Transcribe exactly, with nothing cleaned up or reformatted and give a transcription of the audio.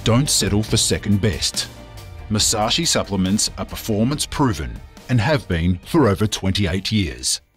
Don't settle for second best. Musashi supplements are performance proven and have been for over twenty-eight years.